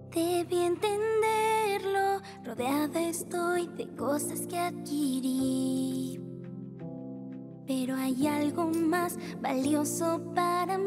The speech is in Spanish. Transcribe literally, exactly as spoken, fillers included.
Debí entenderlo, rodeada estoy de cosas que adquirí. Pero hay algo más valioso para